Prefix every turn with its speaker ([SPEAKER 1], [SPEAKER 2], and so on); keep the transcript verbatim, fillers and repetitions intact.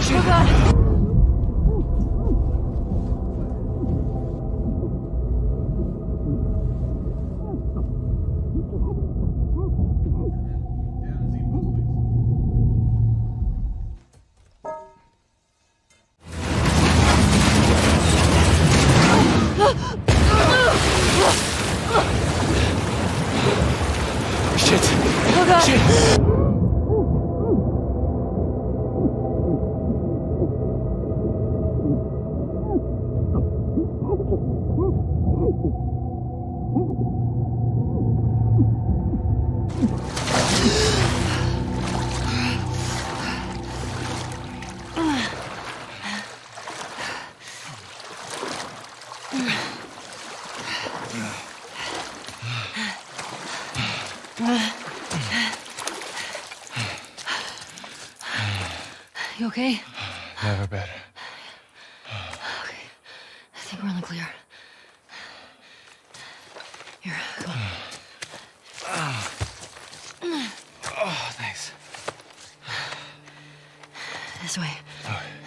[SPEAKER 1] Oh, God.
[SPEAKER 2] Shit.
[SPEAKER 1] Oh, God.
[SPEAKER 2] Shit.
[SPEAKER 1] You okay?
[SPEAKER 2] Never better.
[SPEAKER 1] Okay. I think we're in the clear. Here, come on.
[SPEAKER 2] Oh, thanks.
[SPEAKER 1] This way.
[SPEAKER 2] All right.